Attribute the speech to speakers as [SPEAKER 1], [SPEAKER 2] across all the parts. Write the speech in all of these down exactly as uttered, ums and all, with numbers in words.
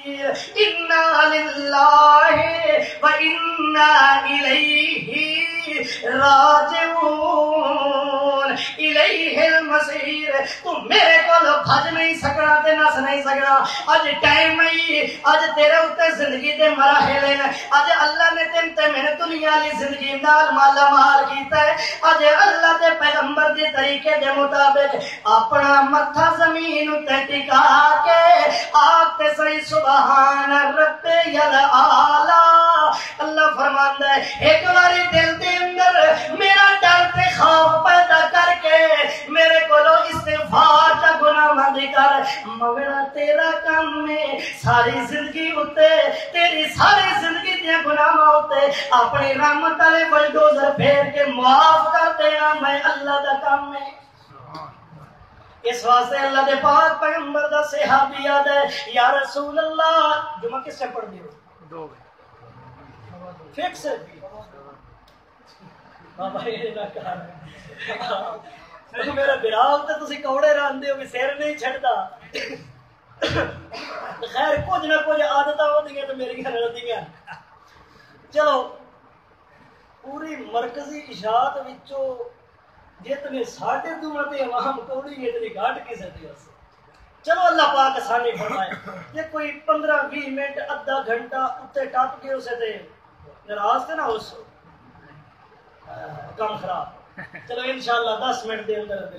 [SPEAKER 1] انا للہ و انا الیہ راجعون الیہ المصیر. تو میرے کو بھج نہیں سکنا تے نس نہیں سکنا. اج ٹائم ہی اج تیرے اوتے زندگی دے مراحل ہیں. اج اللہ نے تین تے میں دنیا والی زندگی نال مالا مال کیتا ہے. اج اللہ دے پیغمبر دے طریقے دے مطابق اپنا متھا زمین تے ٹکا کے آتے صحیح سبحان رب الاعلی. اللہ فرماندا ہے ایک باری دل دے اندر میرا ڈر تے خوف پیدا کر کے میرے کولو استغفار دا گناہ مند کر. مولا تیرا کام ہے ساری زندگی اتے تیری ساری زندگی دے گناہاں اتے اپنی رحمت والے بلڈوزر پھیر کے معاف کر دینا میں اللہ دا کام ہے. اس واسطے اللہ دے پاک پیغمبر دا صحابی یاد ہے یا رسول اللہ. جمعہ کس سے پڑھ دیو دو فکس بابا یہ نہ کر میرا براؤ تو تسی کوڑے راندے ہو کہ سیر نہیں چھڑدا. خیر کچھ نہ کچھ عادتاں ہوندیاں تو میری گھر رہندیاں. چلو پوری مرکزی اشاعت وچوں جتنے ساڈے دوواں تے عوام کوڑی اتنی گھٹ کسے دی اس. چلو اللہ پاک آسانی فرمائے. یہ کوئی پندرہ بیس منٹ ادھا گھنٹہ اتنے ٹپ کے اسے تے ناراض تے نہ اس کام خراب. چلو انشاءاللہ دس منٹ دے اندر اندر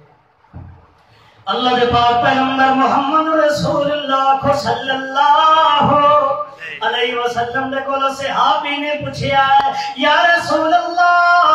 [SPEAKER 1] اللہ کے پاک پیغمبر محمد رسول اللہ کو صلی اللہ علیہ وسلم دے کولو صحابی نے پوچھیا یا رسول اللہ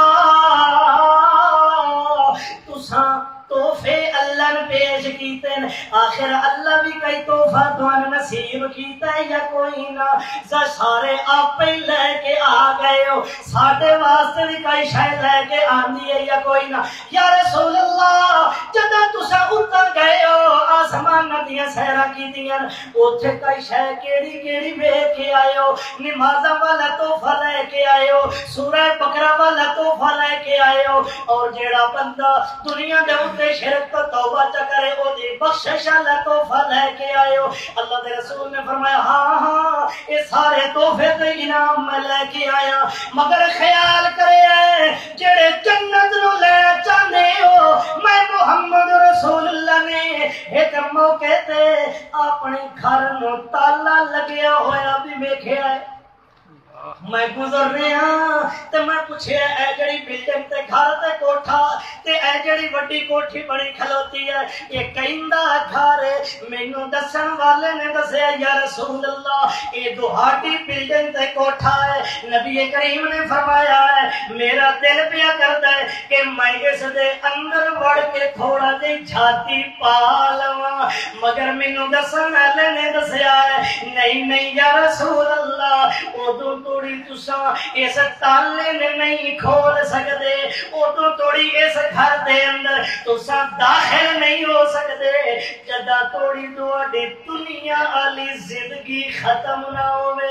[SPEAKER 1] تساں تحفے اللہ نے پیش کیتے ہیں آخر اللہ بھی کئی تحفہ تمہیں نصیب کیتا ہے یا کوئی نہ سارے آپ ہی لے کے آ گئے ہو ساڈے واسطے بھی کئی شے لے کے آندی ہے یا کوئی نہ. یا رسول اللہ جدوں تساں اتر گئے ہو آسمان دیاں سیراں کیتیاں اوتھے کئی شے کیڑی کیڑی ویکھ کے آئے ہو. نمازاں والا تحفہ لے کے آئے ہو سورہ بقرہ والا تحفہ لے کے آئے ہو اور جیڑا بندہ دنیا دے تے شرک تو توبہ چ کرے او دی بخشش والا تحفہ لے کے آئے ہو. اللہ دے رسول نے فرمایا ہاں ہاں یہ سارے تحفے تے انعام میں لے کے آیا مگر خیال کرے جڑے جنت نو لے چاہندے ہو میں محمد رسول اللہ نے ایک موقع تے اپنے گھر نو تالا لگیا ہویا بھی ویکھیا ہے. میں گزر رہا تے میں پوچھیا اے جڑی بلڈنگ تے گھر تے کوٹھا تے اے جڑی وڈی کوٹھی بڑی کھلوتی ہے یہ کیندا گھر ہے. مینوں دسن والے نے دسیا یا رسول اللہ یہ دوہاٹی بلڈنگ تے کوٹھا ہے. نبی کریم نے فرمایا ہے میرا دل پیا کردا ہے کہ میں اس دے اندر وڑ کے تھوڑا جی چھاتی پا لواں مگر مینوں دسن والے نے دسیا ہے نہیں نہیں یا رسول اللہ اودوں توڑی تساں اس تالے نے نہیں کھول سکتے ادو توڑی اس گھر دے اندر تساں داخل نہیں ہو سکتے جدا توڑی تہاڈی دنیا والی زندگی ختم نہ ہوے.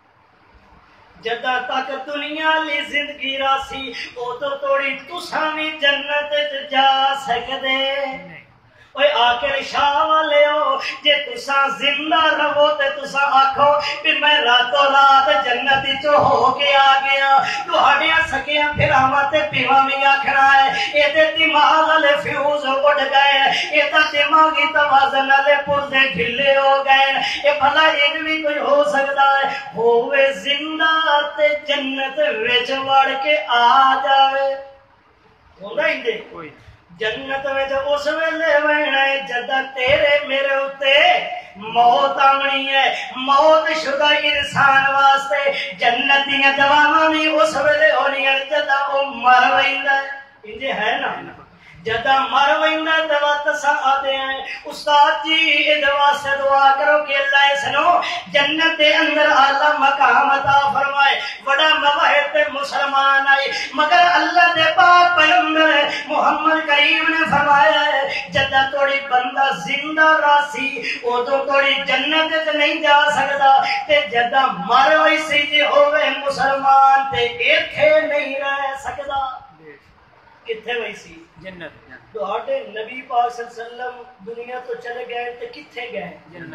[SPEAKER 1] جدا تک دنیا والی زندگی راسی ادو توڑی تساں بھی جنت جا سکتے. اوے آخر شاہ والے ہو جے تساں زندہ رہو تے تساں آکھو کہ میں راتوں رات جنت چو ہو کے آ گیا تہاڈیاں سکیاں پھراواں تے پیواں وی آکھنا ہے اے تے دماغ والے فیوز اڑ گئے اے تے دماغی توازن والے پرزے ڈھلے ہو گئے اے بھلا ایں وی کوئی ہو سکدا ہے ہوے زندہ تے جنت وچ وڑ کے آ جاوے ہوندا ہی دے کوئی جنت میں جو اس ویلے وینا ہے جدا تیرے میرے اتے موت آنی ہے. موت شدہ انسان واسطے جنت دیاں دواواں بھی اس ویلے ہونی ہے جدا وہ مر ویندا ہے. انجے ہے نا جدا مر ویندا دوا تساں آدے ہیں استاد جی اے دوا سے دعا کرو کہ اللہ اس نو جنت دے اندر اعلی مقام عطا فرمائے. بڑا مواہب تے مسلمان آئے مگر اللہ دے پاک پیغمبر محمد کریم نے فرمایا ہے جدا توڑی بندہ زندہ راسی ادو توڑی جنت تے نہیں جا سکتا تے جدا مر ویسی جی ہوئے مسلمان تے ایتھے نہیں رہ سکتا. کتھے ویسی جنت. تو نبی پاک صلی اللہ علیہ وسلم دنیا تو چلے گئے تے کتھے گئے جنت.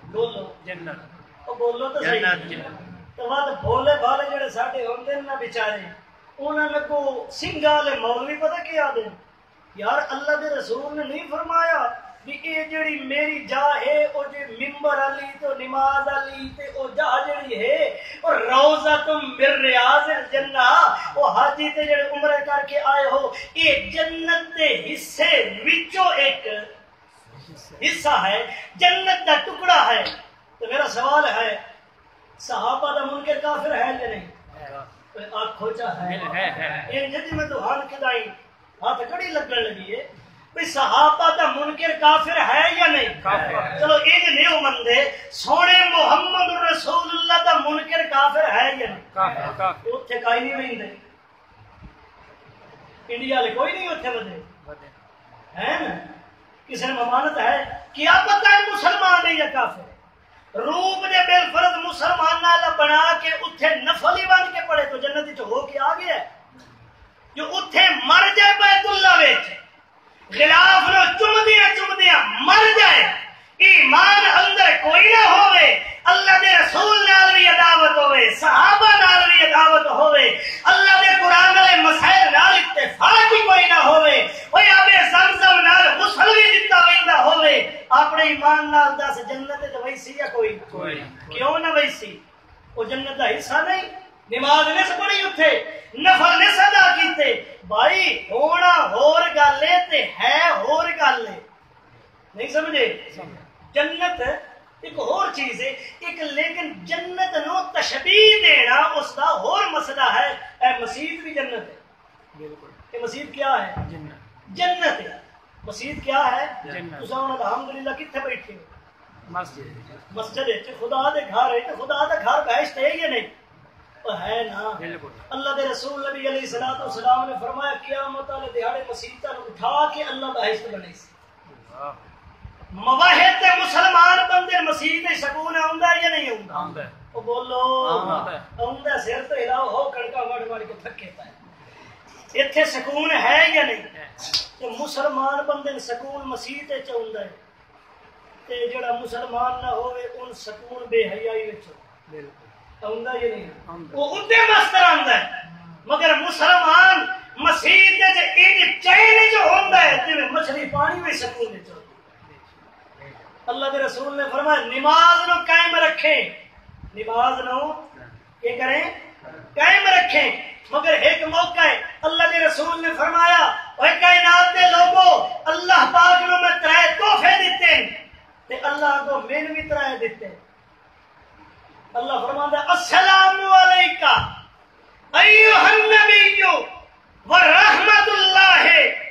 [SPEAKER 1] بولو
[SPEAKER 2] جنت
[SPEAKER 1] او بولو تو صحیح
[SPEAKER 2] جنت
[SPEAKER 1] تو بعد بھولے بھالے جڑے ساڈے ہوندے نا بیچارے انہاں نے کو سنگھا والے مولوی پتہ کیا آدھے یار اللہ دے رسول نے نہیں فرمایا بھی اے جڑی میری جا ہے او جے ممبر علی تو نماز علی تے او جا جڑی ہے او روضۃ من ریاض الجنہ او حاجی تے جڑے عمرہ کر کے آئے ہو اے جنت دے حصے وچوں ایک حصہ ہے، جنت دا ٹکڑا ہے۔ تو میرا سوال ہے صحابہ دا منکر کافر ہے یا نہیں؟ آنکھوں چاہے ان جدی میں دہان کھدائی ہاتھ کڑی لگن لگی ہے بھئی صحابہ دا منکر کافر ہے یا نہیں؟ چلو ایک نیو مندے سونے محمد رسول اللہ دا منکر کافر ہے یا نہیں؟ اتھے کائی نہیں رہندے انڈیا لے کوئی نہیں اتھے بدے ہے نا کسی نے ممانت ہے کیا پتہ ہے مسلمان ہے یا کافر؟ روپ دے بالفرض مسلمان نال بنا کے اتھے نفلی بن کے پڑے تو جنت وچ ہو کے آ گیا جو اتھے مر جائے بیت اللہ وچ غلاف نو چمدیاں چمدیاں مر جائے ایمان اندر کوئی نہ ہوئے اللہ دے رسول نال بھی عداوت ہوئے صحابہ نال بھی عداوت ہوئے اللہ دے قرآن والے مسائل نال اتفاق ہی کوئی نہ ہوئے کوئی آبے زمزم نال غسل بھی دتا ویندا ہوئے اپنے ایمان نال دس جنت تے ویسی یا کوئی کوئی کیوں نہ ویسی وہ جنت دا حصہ نہیں نماز نے پڑھی اتھے نفل نے صدا کیتے بھائی ہونا ہور گل ہے تے ہے ہور گل ہے نہیں سمجھے جنت ایک اور چیز ہے ایک لیکن جنت نو تشبیہ دینا اس کا اور مسئلہ ہے اے مسجد بھی جنت ہے بالکل کہ مسجد کیا ہے جنت جنت ہے مسجد کیا ہے جنت تساں الحمدللہ کتھے بیٹھے ہو مسجد مسجد ہے خدا دے گھر ہے خدا دا گھر بہشت ہے یا نہیں ہے نا اللہ دے رسول نبی علیہ الصلوۃ والسلام نے فرمایا قیامت والے دیہاڑے مسیتاں نو اٹھا کے اللہ بہشت بنائی سی مواحد تے مسلمان بندے مسیح تے سکون آندا یا نہیں آندا او بولو آندا سر تے ہلاؤ ہو کڑکا وڑ وڑ کے تھکے پے ایتھے سکون ہے یا نہیں تے مسلمان بندے سکون مسیح تے چوندا ہے تے جڑا مسلمان نہ ہوے ان سکون بے حیائی وچ بالکل آندا یا نہیں وہ اُتے مستر آندا ہے مگر مسلمان مسیح تے جے ان چین جو ہوندا ہے تے مچھلی پانی میں سکون وچ اللہ کے رسول نے فرمایا نماز نو قائم رکھیں نماز نو کیا کریں قائم رکھیں مگر ایک موقع ہے اللہ کے رسول نے فرمایا اے کائنات کے لوگوں اللہ پاک نو میں ترائے تحفے دیتے ہیں تے اللہ کو مین بھی ترائے دیتے ہیں اللہ فرماتا ہے السلام علیکہ ایھا النبی ورحمۃ اللہ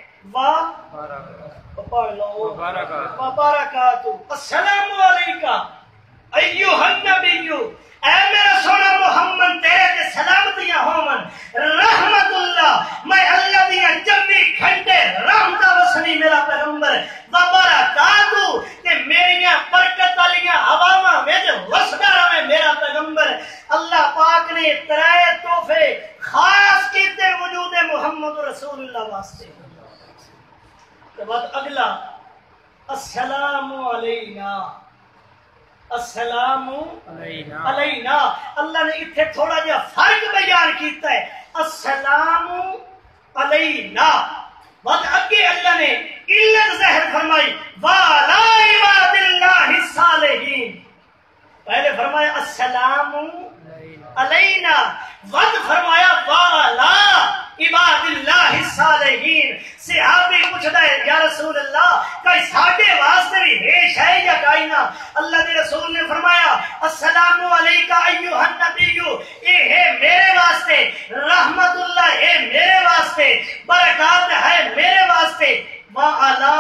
[SPEAKER 1] و وبرکاتہ السلام علیکہ ایھا النبی اے میرا سونا محمد تیرے تے سلامتیاں ہون رحمت اللہ میں اللہ دیاں چوبی گھنٹے رحمت وسنی میرا پیغمبر وبرکاتہ تے میریاں برکت والیاں ہواواں وچ وسدا رہے میرا پیغمبر اللہ پاک نے ترائے تحفے خاص کیتے وجود محمد رسول اللہ واسطے کے بعد اگلا السلام علینا السلام علینا علینا اللہ نے اتنے تھوڑا جہا فرق بیان کیتا ہے السلام علینا بعد اگے اللہ نے علت ظاہر فرمائی وعلی عباد اللہ الصالحین پہلے فرمایا السلام علینا بعد فرمایا وعلی عباد اللہ الصالحین صحابی پوچھتا ہے یا رسول اللہ کوئی ساڈے واسطے بھی ہیش ہے یا کائنا اللہ کے رسول نے فرمایا السلام علیکہ ایھا النبی اے ہے میرے واسطے رحمت اللہ ہے میرے واسطے برکات ہے میرے واسطے وعلی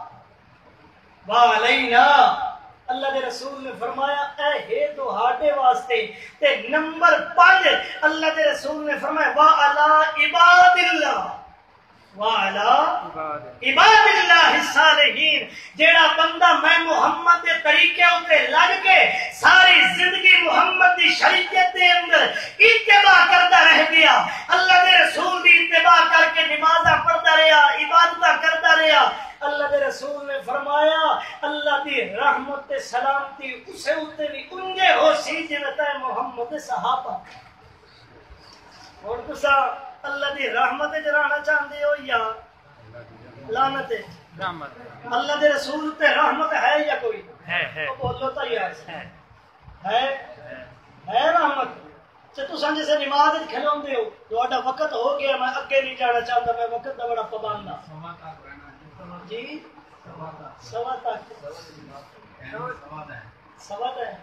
[SPEAKER 1] وعلینا اللہ کے رسول نے فرمایا اے ہے تہاڈے واسطے تے نمبر پانچ اللہ کے رسول نے فرمایا وعلی عباد اللہ وعلی عباد اللہ الصالحین جیڑا بندہ میں محمد کے طریقے اتے لگ کے ساری زندگی محمد کی شریعت کے اندر اتباع کرتا رہ گیا اللہ کے رسول کی اتباع کر کے نمازاں پڑھتا رہا عبادتاں کرتا رہا اللہ کے رسول نے فرمایا اللہ کی رحمت سلامتی اسے تے بھی انجے ہو سی جنتا ہے محمد صحابہ اور تسا اللہ دی رحمت جرانا چاہندے ہو یا لعنت رحمت اللہ دے رسول تے رحمت ہے یا کوئی ہے ہے بولو تو یہ ہے ہے ہے رحمت تے تساں جیسے نماز وچ کھلوندے ہو تہاڈا وقت ہو گیا میں اگے نہیں جانا چاہندا میں وقت دا بڑا پابند ہاں جی سوا تک سوا ہے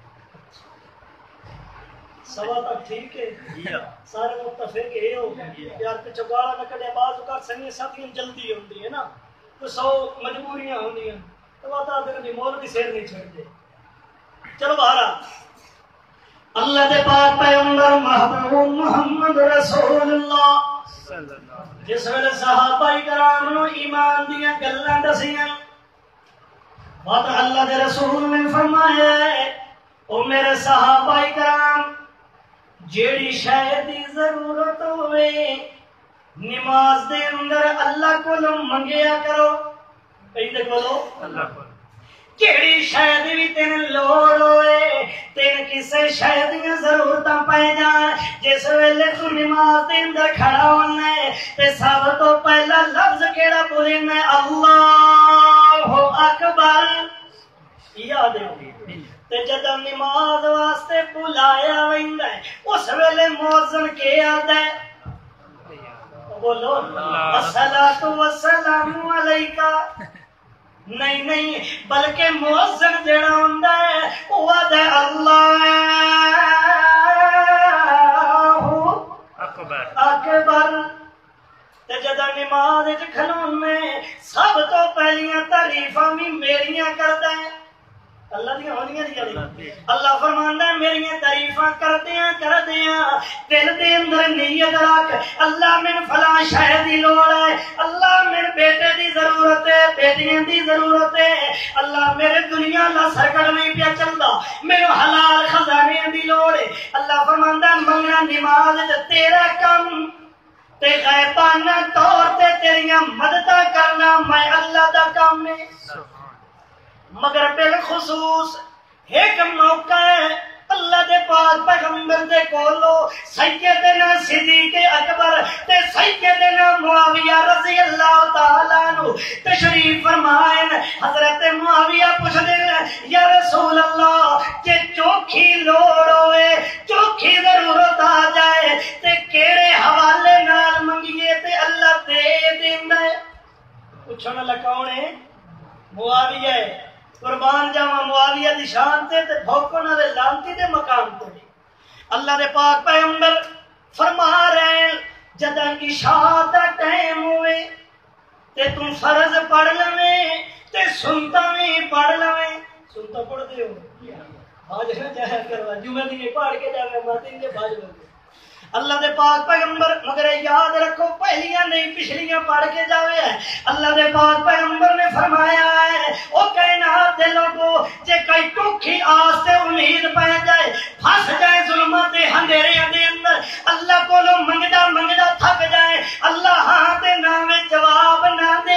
[SPEAKER 1] سوا تک ٹھیک ہے سارے متفق ہے ہو یار پچھو گالا نہ کڈے بعض اوقات سنگی ساتھی جلدی ہوندی ہے نا تو سو مجبوریاں ہوندیاں تو بتا دے کہ مول بھی سیر نہیں چھڑ دے چلو بہرا اللہ دے پاک پیغمبر محبوب محمد رسول اللہ جس ویلے صحابہ کرام نو ایمان دیاں گلاں دسیاں بات اللہ دے رسول نے فرمایا ہے او میرے صحابہ کرام جیڑی شے دی ضرورت ہوئے نماز دے اندر اللہ کو منگیا کرو ایندے کولو اللہ کو جیڑی شے دی بھی تین لوڑ ہوئے تین کسے شے دی ضرورتاں پے جان جس ویلے تو نماز دے اندر کھڑا ہونا ہے تے سب تو پہلا لفظ کیڑا بولنا ہے اللہ اکبر یاد ہے تے جدوں نماز واسطے بلایا ویندا ہے اس ویلے مؤذن کے آندا ہے بولو الصلاۃ والسلام علیکا نہیں نہیں بلکہ مؤذن جڑا ہوندا ہے او آندا ہے اللہ اکبر اکبر تے جدوں نماز وچ کھلونے سب تو پہلیاں تعریفاں بھی میریاں کردا ہے اللہ دی ہونیاں دی اللہ فرماندا ہے میریاں تعریفاں کردیاں کردیاں دل دے اندر نیت رکھ اللہ من فلاں شے دی لوڑ ہے اللہ میرے بیٹے دی ضرورت ہے بیٹیاں دی ضرورت ہے اللہ میرے دنیا دا سرکٹ نہیں پیا چلدا میرے حلال خزانے دی لوڑ ہے اللہ فرماندا ہے منگنا نماز تے تیرا کم تے غیبانہ طور تے تیریاں مدداں کرنا میں اللہ دا کام ہے مگر بالخصوص ایک موقع ہے اللہ دے پاک پیغمبر دے کولو سیدنا صدیق اکبر تے سیدنا معاویہ رضی اللہ تعالیٰ عنہ تشریف فرمائیں حضرت معاویہ پوچھ دے یا رسول اللہ کہ چوکھی لوڑ ہوئے چوکھی ضرورت آ جائے تے کیڑے حوالے نال منگیے تے اللہ دے دیندا ہے پوچھنا لکاؤں ہے معاویہ ہے قربان جاواں معاویہ دی شان تے تے بھوکن والے لعنتی دے مقام تے اللہ دے پاک پیغمبر فرما رہے ہیں جداں عشاء دا ٹائم ہوئے تے تم فرض پڑھ لویں تے سنتا بھی پڑھ لویں سنتا پڑھ دے ہو آج نہ جایا کروا جمعہ دی پڑھ کے جاوے ماتیں دے باج لو اللہ دے پاک پیغمبر مگر یاد رکھو پہلیاں نہیں پچھلیاں پڑھ کے جاوے ہیں اللہ دے پاک پیغمبر نے فرمایا ہے او کائنات دے لوگوں جے کئی ٹوکھی آس تے امید پہ جائے پھنس جائے ظلمات اندھیرے دے اندر اللہ کولو منگدا منگدا تھک جائے اللہ ہاں تے نہ میں جواب نہ دے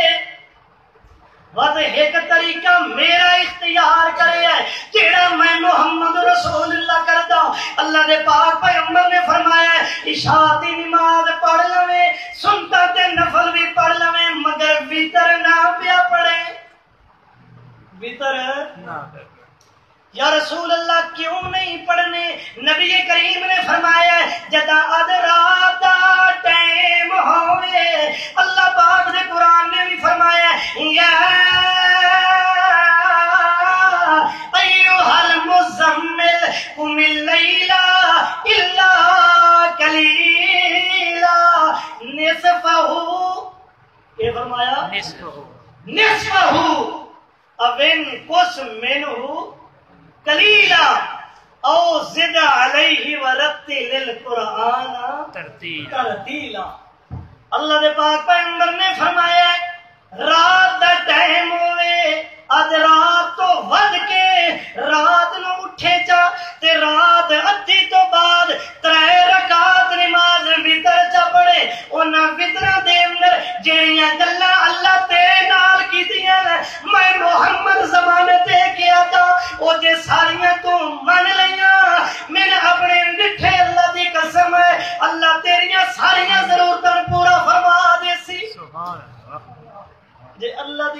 [SPEAKER 1] وقت ایک طریقہ میرا اختیار کرے ہے جیڑا میں محمد رسول اللہ کردا اللہ دے پاک پیغمبر نے فرمایا ہے عشاء دی نماز پڑھ لویں سنتا تے نفل بھی پڑھ لویں مگر وتر نہ پیا پڑھے وتر نہ یا رسول اللہ کیوں نہیں پڑھنے نبی کریم نے فرمایا جدا اد رات دا ٹائم ہوئے اللہ پاک نے قرآن میں بھی فرمایا یا ایھا المزمل قم اللیل الا قلیلا نصفہ یہ فرمایا نصفہ نصفہ اوین کس منہ قلیلا او زد علیہ ورتل القرآن ترتیلا اللہ دے پاک پیغمبر نے فرمایا رات دا ٹائم ہوئے اد رات تو ود کے رات نو اٹھے چا تے رات ادھی تو بعد ترے رکعت نماز وتر چا پڑھے انہاں وتراں دے اندر جڑیاں گلاں اللہ تیرے نال کیتیاں میں محمد زمانے تے کیا تھا او جے سارے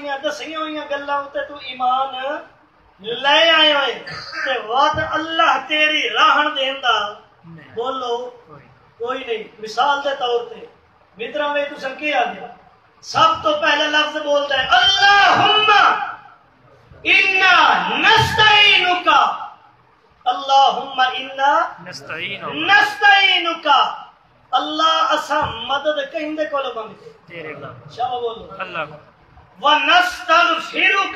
[SPEAKER 1] ہوئی دسیاں ہوئی گلاں تے تو ایمان لے آئے ہوئے تے وعد اللہ تیری راہن دیندا بولو کوئی نہیں. مثال دے طور تے متراں وے تساں کی آ گیا سب تو پہلے لفظ بولتا ہے اللہم انا نستعینک اللہم انا نستعینک اللہ اسا مدد کہیں دے کولو منگتے تیرے کو شاہ بولو اللہ ونستغفرک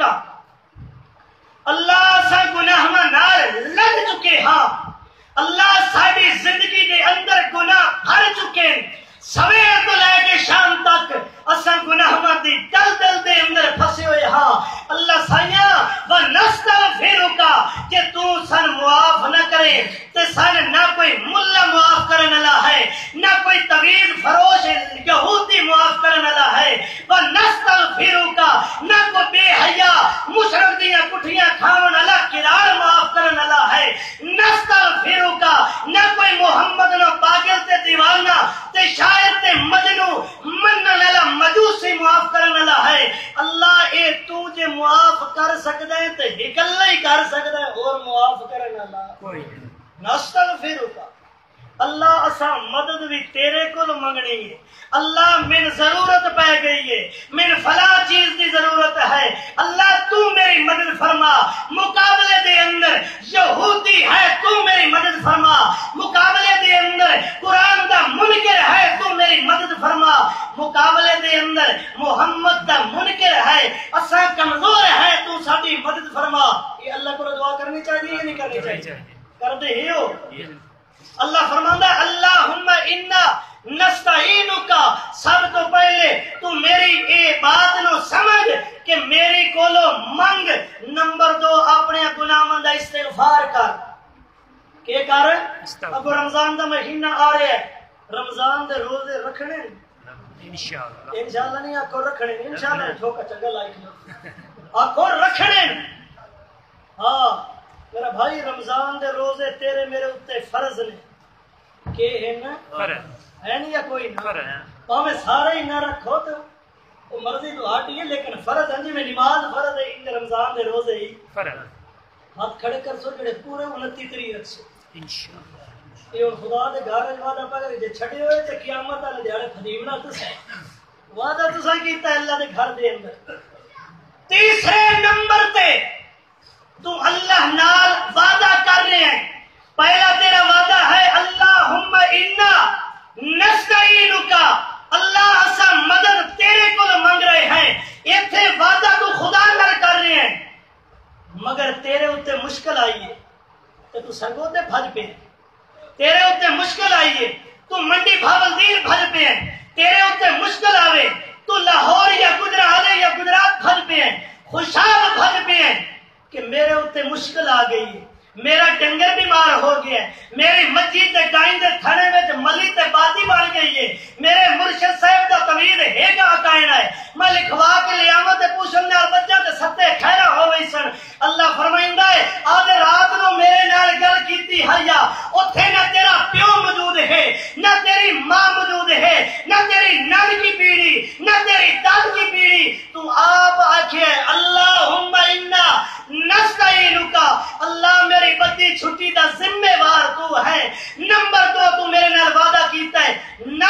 [SPEAKER 1] اللہ اسا گناہ نال لگ چکے ہاں اللہ ساری زندگی دے اندر گناہ بھر چکے سویر تو لے کے شام تک اساں گناہاں دی دل دل دے اندر پھسے ہوئے ہاں اللہ سائیاں ونستغفرک کہ تو سن معاف نہ کرے تے سن نہ کوئی ملا معاف کرنے والا ہے نہ کوئی طویل فروش یہودی معاف کرنے والا ہے ونستغفرک نہ کوئی بے حیا مشرک دیاں کٹھیاں کھاون والا کراڑ معاف کرنے والا ہے نستغفرک نہ کوئی محمد نو پاگل تے دیوانہ تے شاعر تے مجنو منن والا مجوسی معاف کرنے والا ہے اللہ اے تو جے معاف کر سکدا ہے تے اکلا ہی کر سکدا ہے اور معاف کرنے والا کوئی نہیں. نستغفرک اللہ اسا مدد بھی تیرے کول منگنی ہے اللہ من ضرورت پہ گئی ہے من فلاں چیز دی ضرورت ہے اللہ تو میری مدد فرما مقابلے دے اندر یہودی ہے تو میری مدد فرما مقابلے دے اندر قرآن دا منکر ہے تو میری مدد فرما مقابلے دے اندر محمد دا منکر ہے اساں کمزور ہے تو ساڈی مدد فرما. یہ اللہ کو دعا کرنی چاہیے یا نہیں کرنی چاہیے؟ کر دے ہی ہو. اللہ فرماندا ہے اللہم انا نستعینک سب تو پہلے تو میری اے بات نو سمجھ کہ میری کولو منگ. نمبر دو اپنے گناہاں دا استغفار کر. کہ کر اب رمضان دا مہینہ آ رہا ہے رمضان دے روزے رکھنے انشاءاللہ انشاءاللہ نہیں آکھو رکھنے انشاءاللہ ٹھوکا چنگا لائک آکھو رکھنے. ہاں میرا بھائی رمضان دے روزے تیرے میرے اتے فرض نے کہ ہے نا فرض ہے نہیں یا کوئی نہ ہمیں سارے ہی نہ رکھو تو وہ مرضی تو ہٹی ہے لیکن فرض ہے جی میں نماز فرض ہے ان رمضان دے روزے ہی فرض. ہاتھ کھڑے کر سو جڑے پورے انتی تری رکھ سو انشاءاللہ. یہ خدا دے گھر وعدہ پا کر جے چھڑے ہوئے تے قیامت والے دیہڑے خدیمنا تساں وعدہ تساں کیتا ہے اللہ دے گھر دے اندر. تیسرے نمبر تے تو اللہ نال وعدہ کر رہے ہیں. پہلا تیرا وعدہ ہے اللہم انا نستعینک اللہ اسا مدد تیرے کو منگ رہے ہیں. ایتھے وعدہ تو خدا نال کر رہے ہیں مگر تیرے اتے مشکل آئی ہے تو تو سنگو تے بھج پے. تیرے اتے مشکل آئی ہے تو منڈی بھاولدیر بھج پے ہیں. تیرے اتے مشکل آوے تو لاہور یا گجرات یا گجرات بھج پے ہیں خوشاب بھج پے ہیں کہ میرے اتے مشکل آ گئی ہے میرا ڈنگر بیمار ہو گیا ہے میری مسجد تے گائیں دے تھنے وچ ملی تے باتی بن گئی ہے میرے مرشد صاحب دا طویل ہے گا کائنا ہے میں لکھوا کے لے آواں تے پوچھن نال بچا تے ستے خیرا ہوئی سن. اللہ فرمائندا ہے آج رات نو میرے نال گل کیتی حیا اوتھے نہ تیرا پیو موجود ہے نہ تیری ماں موجود ہے نہ تیری نان کی پیڑھی نہ تیری داد کی پیڑھی تو آپ آکھے اللہم انا نستعینک اللہ میری بدی چھٹی دا ذمہ وار تو ہے. نمبر دو تو میرے نال وعدہ کیتا ہے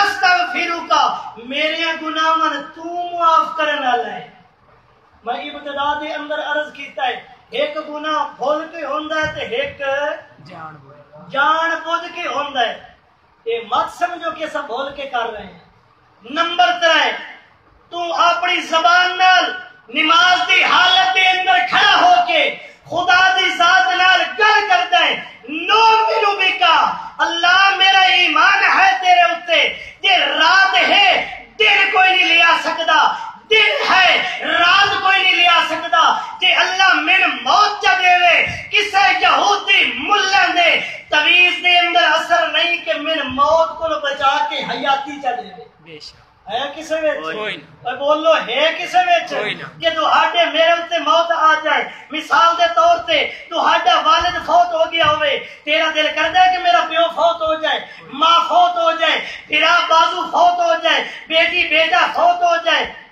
[SPEAKER 1] نستغفرک میرے گناہاں تو معاف کرن والا ہے. میں ابتدا دے اندر عرض کیتا ہے ایک گناہ بھول کے ہوندا ہے تے ایک جان جان بوجھ کے ہوندا ہے. یہ مت سمجھو کہ سب بھول کے کر رہے ہیں. نمبر تین تو اپنی زبان نال نماز دی حالت دے اندر کھڑا ہو کے خدا دی ذات نال گل کرتا ہے نؤمن بک اللہ میرا ایمان ہے تیرے اتے جے رات ہے دن کوئی نہیں لیا سکتا دن ہے رات کوئی نہیں لیا سکتا جے اللہ من موت چا دے وے کسے یہودی ملن دے تویز دے اندر اثر نہیں کہ من موت کو بچا کے حیاتی چا دے وے بے شک ہے کسے وچ بولو ہے کسے وچ کہ تہاڈے میرے اوتے موت آ جائے مثال دے طور تے تہاڈا والد فوت ہو گیا ہوئے تیرا دل کردا ہے کہ میرا پیو فوت ہو جائے ماں فوت ہو جائے پھرا بازو فوت ہو جائے بیٹی بیٹا فوت ہو جائے اپنے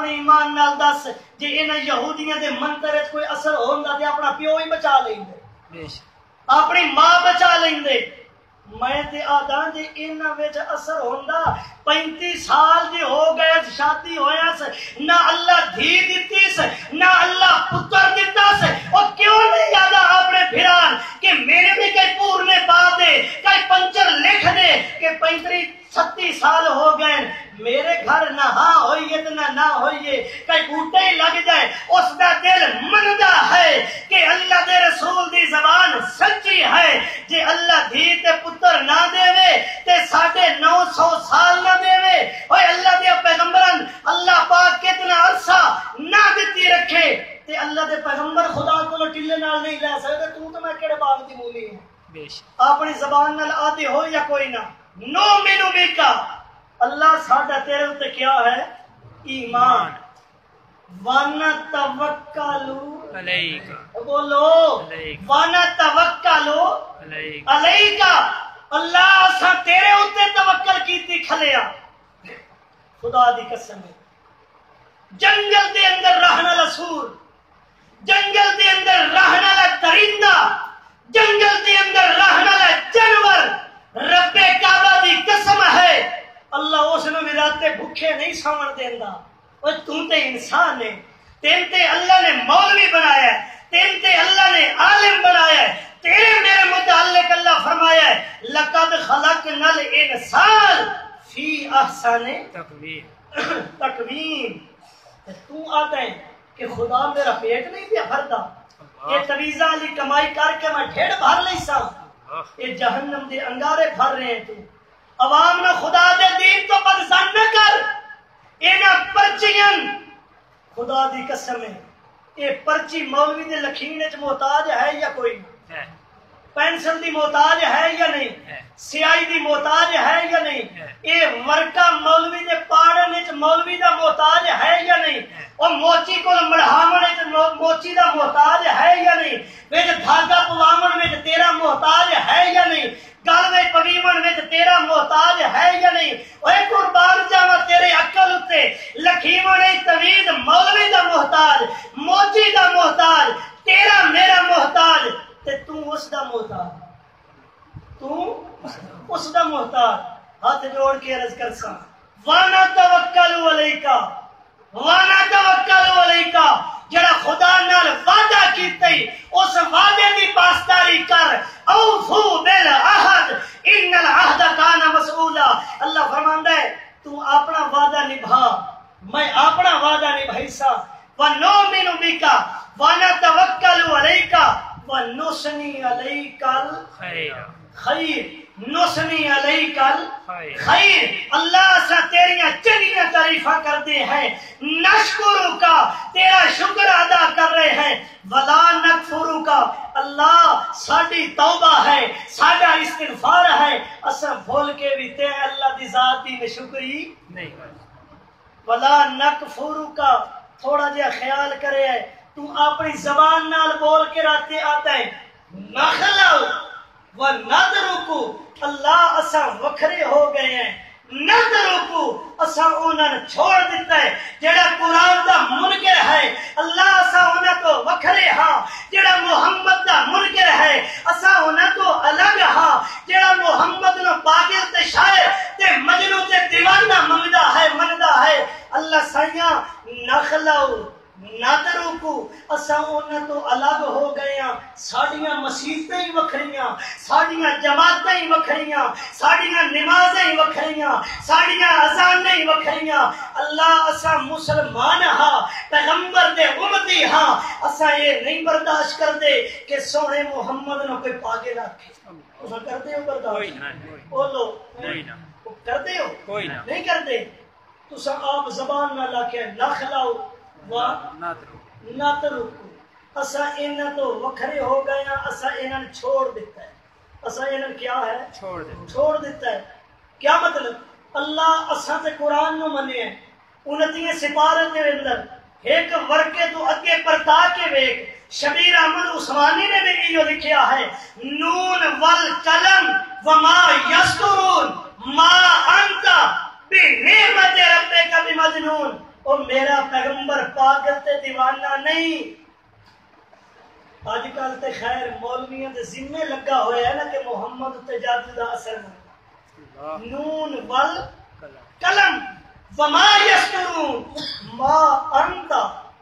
[SPEAKER 1] اپنے ایمان نال دس جے انہاں یہودیاں دے منتر وچ کوئی اثر ہوندا تے اپنا پیو ہی بچا لیندے، اپنی ماں بچا لیندے۔ میں تے آدھاں جے انہاں وچ اثر ہوندا پینتی سال جے ہو گئے شادی ہویا سے نہ اللہ دھی دتی سے نہ اللہ پتر دتا سے، اور کیوں نہیں یاد اپنے بھران کہ میرے بھی کئی پورنے پا دے کئی پنچر لکھ دے کہ پینتری چھتی سال ہو گئے میرے گھر نہ ہاں ہوئیے تو نہ نہ ہوئیے کئی بوٹے ہی لگ جائے، اس کا دل مندا ہے کہ اللہ دے رسول دی زبان سچی ہے، جے اللہ دھی تے پتر نہ دے وے تے ساڑھے نو سو سال نہ دے وے، اوے اللہ دے پیغمبران اللہ پاک کتنا عرصہ نہ دیتی رکھے تے اللہ دے پیغمبر خدا کو ٹلے نال نہیں لے سکتے، تو تو میں کیڑے باغ دی مولی ہوں اپنی زبان نال آدھی ہو یا کوئی نہ نو مینو بیکا اللہ ساڈا تیرے اوتے کیا ہے ایمان، وَنَتَوَكَّلُ عَلَيْكَ، بولو وَنَتَوَكَّلُ عَلَيْكَ، اللہ اساں تیرے اوتے توکل کیتی کھلیا۔ خدا دی قسم ہے جنگل دے اندر رہن والا سور، جنگل دے اندر رہن والا درندہ، جنگل دے اندر رہن والا جانور، رب کعبہ دی قسم ہے اللہ اس نے بھی رات بھوکے نہیں ساون دیندا۔ اور تو تے انسان ہے، تین تے اللہ نے مولوی بنایا ہے، تین تے اللہ نے عالم بنایا ہے، تیرے میرے متعلق اللہ فرمایا ہے لقد خلقنا الانسان فی احسن تقویم تقویم۔ تو آتا ہے کہ خدا میرا پیٹ نہیں پیا بھرتا، یہ تویزہ علی کمائی کر کے میں ڈھیڑ بھر لئی سا، یہ جہنم دے انگارے بھر رہے ہیں، تو عوام نہ خدا دے دین تو بدزن نہ کر، اینا پرچیاں خدا دی قسم ہے یہ پرچی مولوی دے لکھینے چ محتاج ہے یا کوئی نہیں، پینسل دی محتاج ہے یا نہیں، سیائی دی محتاج ہے یا نہیں، یہ ورکا مولوی دے پاڑن چ مولوی دا محتاج ہے یا نہیں، اور موچی کو مڑھاون چ موچی دا محتاج ہے یا نہیں، وچ دھاگا پواون وچ تیرا محتاج ہے یا نہیں، گل میں پویون وچ تیرا محتاج ہے یا نہیں، اوے قربان جاواں تیرے عقل اتے لکھیون تویز مولوی دا محتاج، موچی دا محتاج، تیرا میرا محتاج تے تو اس دا محتاج، تو اس دا محتاج۔ ہاتھ جوڑ کے عرض کرساں وانا توکل علیکا، وانا توکل علیکا، جڑا خدا نال وعدہ کیتے اس وعدے دی پاسداری کر، اوفو بالعہد ان العہد کان مسئولا۔ اللہ فرماندا ہے تو اپنا وعدہ نبھا، میں اپنا وعدہ نبھائیسا، ونؤمن بک ونتوکل علیک ونثنی علیک الخیر، خیر نثنی علیک الخیر، اللہ سا تیریاں چنگیاں تعریفاں کرتے ہیں، نشکر کا تیرا شکر ادا کر رہے ہیں، ولا نکفر کا اللہ ساڈی توبہ ہے ساڈا استغفار ہے، اساں بھول کے بھی تے اللہ دی ذات دی شکری نہیں کرتے، ولا نکفر کا تھوڑا جہا خیال کرے ہے تو اپنی زبان نال بول کے راتے آتا ہے نخلو وَنَدْرُكُ، اللہ اساں وکھرے ہو گئے ہیں، نَدْرُكُ اساں انہاں چھوڑ دیتا ہے، جڑا قرآن دا منکر ہے اللہ اساں انہاں تو وکھرے ہاں، جڑا محمد دا منکر ہے اساں انہاں تو الگ ہاں، جڑا محمد نو پاگل تے شاعر تے مجنوں تے دیوانہ منگدا ہے مندا ہے، اللہ سائیاں نخلو نادرو اساں انہاں تو الگ ہو گئے ہیں، ساڑیاں مسیتیں ہی وکھریاں، ساڑیاں جماعتیں ہی وکھریاں، ساڑیاں نمازیں ہی وکھریاں، ساڑیاں اذانیں ہی وکھریاں، اللہ اساں مسلمان ہاں، پیغمبر دے امتی ہاں، اساں یہ نہیں برداشت کر دے کہ سونے محمد نو کوئی پاگل آکھے، اساں کردے ہو برداشت؟ بولو کردے ہو؟ نہیں کردے؟ تو سا آپ زبان نہ لاکے نخلاؤ ناترکو، اسا انہاں تو وکھرے ہو گئے ہیں، اسا انہاں چھوڑ دیتا ہے، اسا انہاں کیا ہے چھوڑ دیتا چھوڑ دیتا ہے، کیا مطلب اللہ اسا تے قرآن نو منے ہیں، انتیاں سپارت دے اندر ایک ورکے تو اگے پرتا کے ویک شبیر احمد عثمانی نے بھی یہ لکھیا ہے نون والقلم وما یسطرون ما انت بنعمت ربک بمجنون، او میرا پیغمبر پاگل تے دیوانہ نہیں۔ آج کل تے خیر مولویاں دے ذمے لگا ہویا ہے نا کہ محمد تے جادو دا اثر نہیں۔ نون ول قلم وما یسطرون ما انت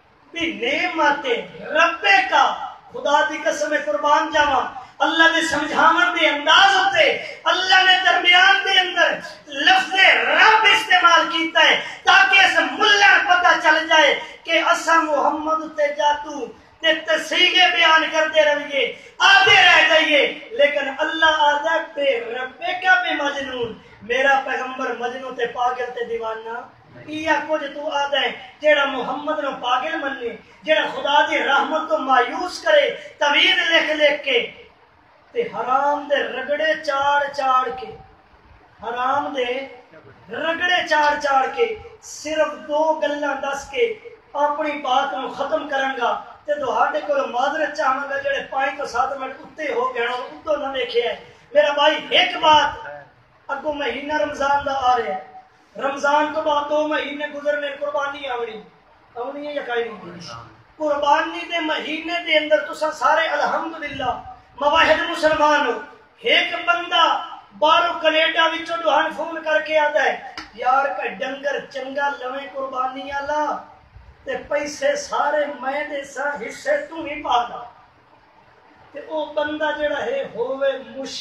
[SPEAKER 1] بنعمت ربک۔ خدا دی قسم قربان جاواں، اللہ نے سمجھاون دے انداز ہوتے اللہ نے درمیان دے اندر لفظ رب استعمال کیتا ہے تاکہ اس ملہ پتہ چل جائے کہ اسا محمد تے جادو تے تصریحے بیان کرتے رہیے، آدھے رہ جائیے، لیکن اللہ آدھا بے ربے کا بے مجنون، میرا پیغمبر مجنون تے پاگل تے دیوانہ یا کچھ تو آدھا ہے جیڑا محمد نو پاگل مننے، جیڑا خدا دی رحمت تو مایوس کرے تویل لکھ لکھ کے تے حرام دے رگڑے چاڑ چاڑ کے حرام دے رگڑے چاڑ چاڑ کے صرف دو گلاں دس کے اپنی بات نو ختم کرن گا تے تہاڈے کول معذرت چاہاں گا جڑے پانچ تو سات منٹ اتے ہو گئے ہن اتوں نہ ویکھیا ہے۔ میرا بھائی ایک بات، اگوں مہینہ رمضان دا آ رہا ہے، رمضان تو بعد دو مہینے گزرنے قربانی آونی آونی ہے یا کائی نہیں؟ قربانی دے مہینے دے اندر تساں سارے الحمدللہ مواحد مسلمان ہو۔ ایک بندہ باہروں کینیڈا وچوں دوہن فون کر کے آتا ہے یار کا ڈنگر چنگا لویں قربانی والا تے پیسے سارے میں دے سا حصے تو ہی پا دا، تے او بندہ جڑا ہے ہووے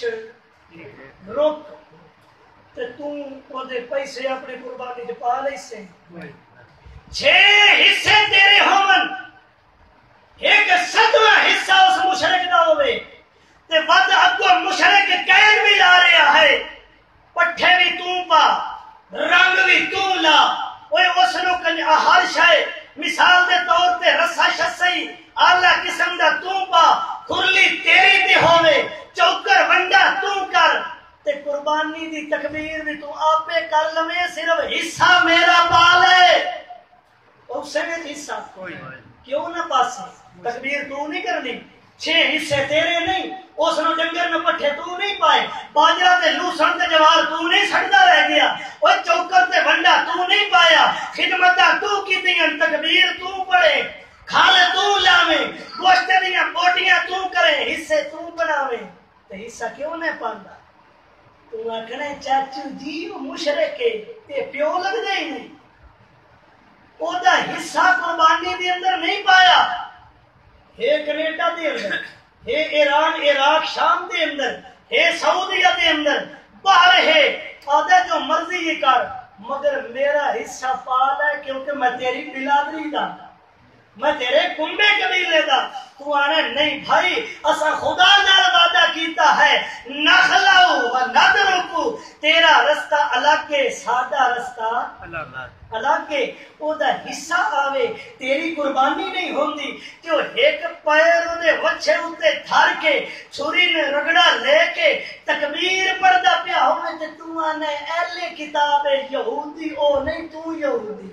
[SPEAKER 1] مشرک رک تے تو او دے پیسے اپنی قربانی دے پا لئی سے چھ حصے تیرے ہومن، ایک ستواں حصہ اس مشرک دا ہوئے تے ود اگو مشرک قید بھی لا رہا ہے، پٹھے بھی تو پا رنگ بھی تو لا، اوے اس نو کن ہر شے مثال دے طور تے رسا شسئی اعلی قسم دا تو پا، کھرلی تیری بھی ہوے، چوکر ونڈا تو کر تے قربانی دی تکبیر بھی تو آپے کر لویں، صرف حصہ میرا پا لے۔ اس سے حصہ کیوں نہ پاسے؟ تکبیر تو نہیں کرنی، چھ حصے تیرے نہیں، اس نو ڈنگر میں پٹھے تو نہیں پائے، باجرہ تے لوسن تے جوار تو نہیں سڑدا رہ گیا، اوے چوکر تے ونڈا تو نہیں پایا، خدمتاں تو کیتیاں، تکبیر تو پڑھے، کھالے تو لاویں، گوشت دیاں بوٹیاں تو کرے، حصے تو بناویں، تے حصہ کیوں نہ پاندا؟ تو آکھنے چاچو جی وہ مشرک ہے تے پیو لگ دے نہیں، او دا حصہ قربانی دے اندر نہیں پایا، ہے کینیڈا دے اندر، ہے ایران عراق شام دے اندر، ہے سعودیہ دے اندر، باہر ہے آدھا جو مرضی یہ کر، مگر میرا حصہ پال ہے کیونکہ میں تیری بلادری دا، میں تیرے کنبے قبیلے دا۔ تو آنے نہیں بھائی، اسا خدا نال وعدہ کیتا ہے نخلاؤ و ندرکو، تیرا رستہ الگ ہے سادہ رستہ الگ ہے، او دا حصہ آوے، تیری قربانی نہیں ہوندی کہ وہ ایک پیر دے وچھے اتے دھر کے چھری نے رگڑا لے کے تکبیر پڑھدا پیا ہوئے تے تو آنے اہل کتاب یہودی، او نہیں تو یہودی،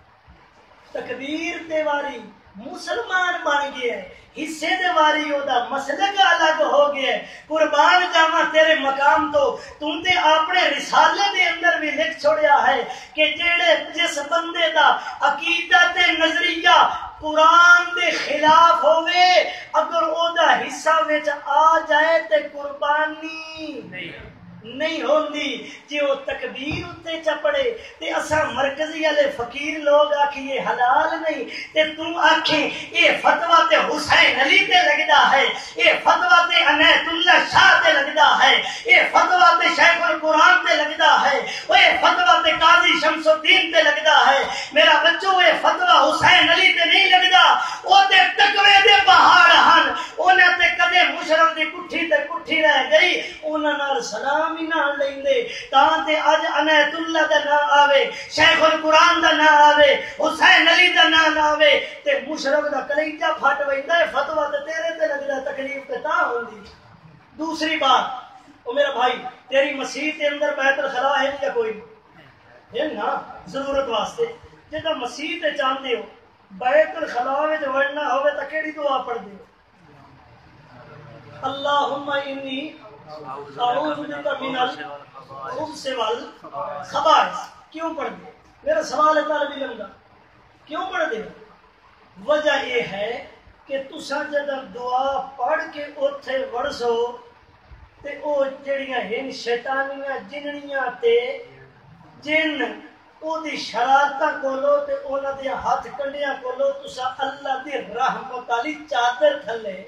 [SPEAKER 1] تکبیر تے واری مسلمان بن گیا ہے، حصے دے واری او دا مسلک الگ ہو گیا ہے۔ قربان جاواں تیرے مقام تو تو تے اپنے رسالے دے اندر بھی لکھ چھوڑیا ہے کہ جیڑے جس بندے دا عقیدہ تے نظریہ قرآن دے خلاف ہوئے اگر او دا حصہ وچ آ جائے تے قربانی نہیں نہیں ہوندی، جی وہ تکبیر اتے چپڑے تے اساں مرکزی والے فقیر لوگ آکھیے حلال نہیں تے تم آکھیں یہ فتویٰ تے حسین علی تے لگدا ہے، یہ فتویٰ تے عنایت اللہ شاہ تے لگدا ہے، یہ فتویٰ تے شیخ القرآن تے لگدا ہے، یہ فتویٰ تے قاضی شمس الدین تے لگدا ہے، میرا بچوں یہ فتویٰ حسین علی تے نہیں لگدا، او تے تقوی دے پہاڑ ہن، انہاں تے کدے مشرف دی کٹھی تے کٹھی رہ گئی، انہاں نال سلام نال لیندے تاں تے اج عنایت اللہ دا نام آوے، شیخ القرآن دا نام آوے، حسین علی دا نام آوے تے مشرف دا کلیجہ پھٹ ویندا ہے، فتویٰ تے تیرے تے لگدا، تکلیف تے تاں ہوندی۔ دوسری بات، او میرا بھائی تیری مسیح کے اندر بیت الخلا ہے یا کوئی ہے نا ضرورت واسطے، جدا مسیح تے چاہندے ہو بیت الخلا وچ وڑنا ہوے تے کیڑی دعا پڑھدے ہو؟ اللہم انی اعوذ بک من الخبث والخبائث، کیوں پڑھ دے؟ میرا سوال ہے طالب علم کا، کیوں پڑھ دے؟ وجہ یہ ہے کہ تساں جدوں دعا پڑھ کے اوتھے وڑسو تے او جڑیاں ہن شیطانیاں جننیاں تے جن او دی شرارتاں کولو تے انہاں دے ہاتھ کنڈیاں کولو تساں اللہ دی رحمت والی چادر تھلے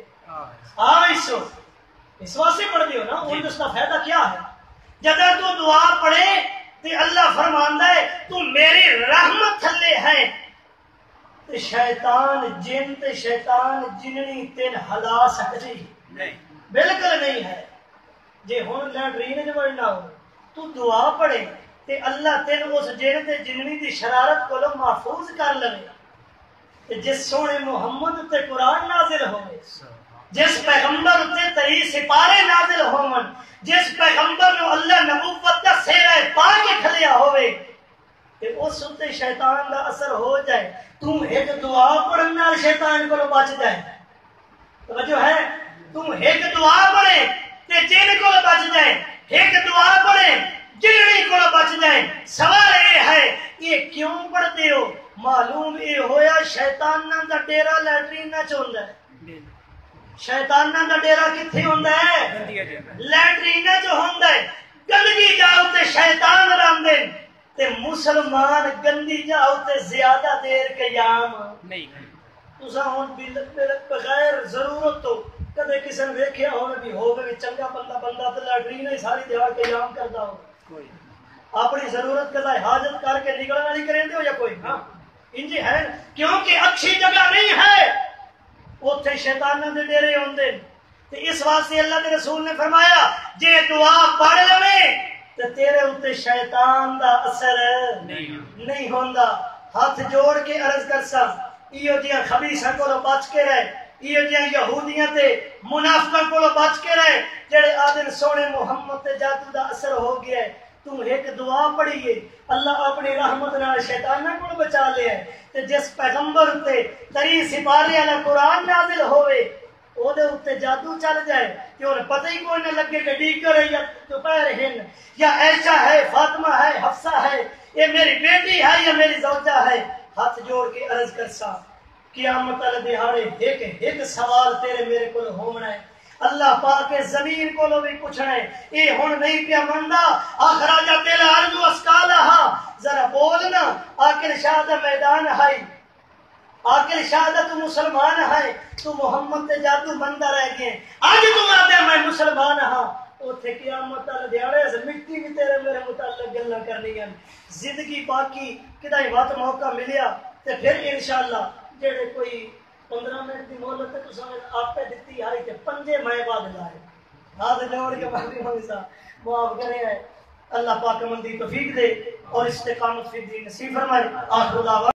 [SPEAKER 1] آئیسو اس واسطے پڑھ دیو نا. ان اس کا فائدہ کیا ہے؟ جدہ تو دعا پڑھے تے اللہ فرماندا ہے تو میری رحمت تھلے ہے تے شیطان جن تے شیطان جننی تین ہلا سکتی نہیں، بالکل نہیں ہے. جے ہن لیٹرین وچ وڑنا ہو تو دعا پڑھے تے اللہ تین اس جن تے جننی دی شرارت کولو محفوظ کر لے تے جس سونے محمد تے قرآن نازل ہوئے، جس پیغمبر تے تری سپارے نازل ہون، جس پیغمبر نو اللہ نبوت دا سہرہ پا کے کھلیا ہوئے تے اس تے شیطان دا اثر ہو جائے. تم ایک دعا پڑھن نال شیطان کو بچ جائے. توجہ ہے؟ تم ایک دعا پڑھے تے جن کو بچ جائے، ایک دعا پڑھے جننی کو بچ جائے. سوال یہ ہے یہ کیوں پڑھتے ہو؟ معلوم یہ ہویا شیطاناں دا ڈیرا لیٹرین وچ ہوندا ہے. شیطاناں دا ڈیرا کتھے ہوندا ہے؟ لیٹرین وچ ہوندا ہے. گندگی جاؤ تے شیطان رہندے تے مسلمان گندی جاؤ تے زیادہ دیر قیام نہیں. تساں ہن بغیر ضرورت تو کدے کسی نے ویکھیا ہونا بھی ہوگا چنگا بندہ بندہ تے لیٹرین ہی ساری دیہڑ قیام کردا ہو، اپنی ضرورت قضاء حاجت کر کے نکلنا نہیں کریں ہو یا کوئی ہاں انجی ہے. کیونکہ اچھی جگہ نہیں ہے، اوتھے شیطاناں دے ڈیرے ہوندے. تے اس واسطے اللہ کے رسول نے فرمایا جے دعا پڑھ لوے تے تیرے اوتے شیطان دا اثر نہیں ہوندا. ہاتھ جوڑ کے عرض کرسا ایو جیاں خبیثاں کولوں بچ کے رہے، ایو جیاں یہودیاں تے منافقاں کولوں بچ کے رہے جڑے آدن سونے محمد تے جادو دا اثر ہو گیا ہے. تم ایک دعا پڑھیے اللہ اپنی رحمت نال شیطاناں کو بچا لے ہے. تے جس پیغمبر تے تری سپارے والا قرآن نازل ہوئے او دے اوتے جادو چل جائے کہ انہیں پتہ ہی کوئی نہ لگے کہ ڈیگر ہے یا دوپہر ہن یا عائشہ ہے، فاطمہ ہے، حفصہ ہے، یہ میری بیٹی ہے یا میری زوجہ ہے. ہاتھ جوڑ کے عرض کرسا قیامت والے دہاڑے ایک ایک سوال تیرے میرے کو ہونا ہے. اللہ پاک زمین کو بھی پوچھنا ہے. یہ ہن نہیں پیا مندا اخراجت الارض اسقالها، ذرا بولنا آخر شاہ دا میدان ہے، آخر شاہ دا تو مسلمان ہے، تو محمد تے جادو بندہ رہ گئے. اج تو آدھے میں مسلمان ہاں اوتھے قیامت والے دیہاڑے مٹی بھی تیرے میرے متعلق گلاں کرنیاں. زندگی باقی کدی وقت موقع ملیا تے پھر انشاءاللہ جڑے کوئی پندرہ منٹ کی مہلت ہے تو آپ پہ دیتی آئی کہ پنجے میں بعد لائے ہاتھ جوڑ کے باقی ہمیشہ معاف کرے ہے. اللہ پاک مندی توفیق دے اور استقامت فی الدین نصیب فرمائے. آخر دعوانا